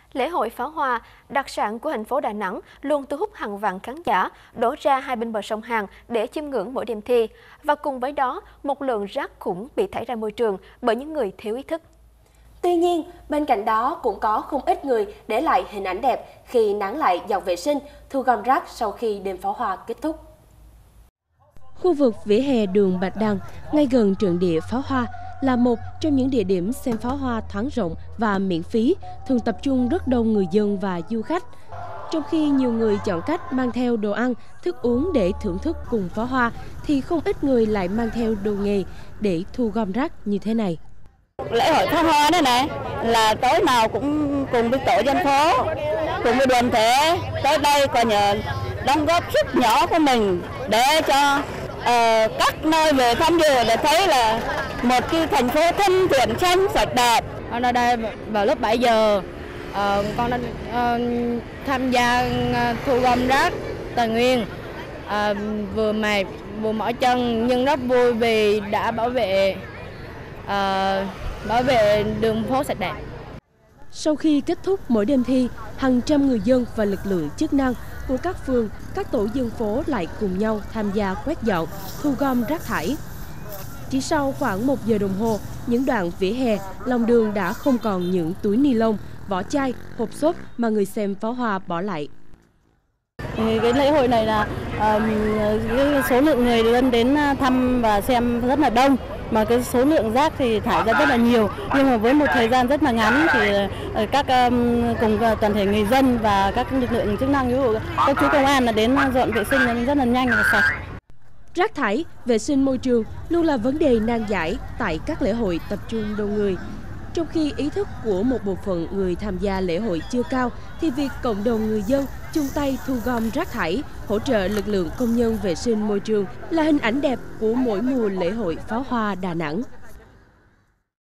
Lễ hội pháo hoa, đặc sản của thành phố Đà Nẵng, luôn thu hút hàng vạn khán giả đổ ra hai bên bờ sông Hàn để chiêm ngưỡng mỗi đêm thi. Và cùng với đó, một lượng rác khủng bị thải ra môi trường bởi những người thiếu ý thức. Tuy nhiên, bên cạnh đó cũng có không ít người để lại hình ảnh đẹp khi nán lại dọn vệ sinh, thu gom rác sau khi đêm pháo hoa kết thúc. Khu vực vỉa hè đường Bạch Đằng, ngay gần trận địa pháo hoa, là một trong những địa điểm xem pháo hoa thoáng rộng và miễn phí, thường tập trung rất đông người dân và du khách. Trong khi nhiều người chọn cách mang theo đồ ăn, thức uống để thưởng thức cùng pháo hoa, thì không ít người lại mang theo đồ nghề để thu gom rác như thế này. Lễ hội pháo hoa này là tối nào cũng cùng với tổ dân phố, cùng với đoàn thể tới đây coi như đóng góp sức nhỏ của mình để cho các nơi về tham dự để thấy là một cái thành phố thân thiện, xanh sạch đẹp. Ở đây vào lúc 7 giờ con đã tham gia thu gom rác tài nguyên, vừa mệt vừa mỏi chân nhưng rất vui vì đã bảo vệ đường phố sạch đẹp. Sau khi kết thúc mỗi đêm thi, hàng trăm người dân và lực lượng chức năng của các phường, các tổ dân phố lại cùng nhau tham gia quét dọn, thu gom rác thải. Chỉ sau khoảng 1 giờ đồng hồ, những đoạn vỉa hè, lòng đường đã không còn những túi ni lông, vỏ chai, hộp xốp mà người xem pháo hoa bỏ lại. Cái lễ hội này là số lượng người dân đến thăm và xem rất là đông, mà cái số lượng rác thì thải ra rất là nhiều, nhưng mà với một thời gian rất là ngắn thì các cùng toàn thể người dân và các lực lượng chức năng, ví dụ các chú công an là đến dọn vệ sinh rất là nhanh và sạch. Rác thải, vệ sinh môi trường luôn là vấn đề nan giải tại các lễ hội tập trung đông người. Trong khi ý thức của một bộ phận người tham gia lễ hội chưa cao, thì việc cộng đồng người dân chung tay thu gom rác thải, hỗ trợ lực lượng công nhân vệ sinh môi trường là hình ảnh đẹp của mỗi mùa lễ hội pháo hoa Đà Nẵng.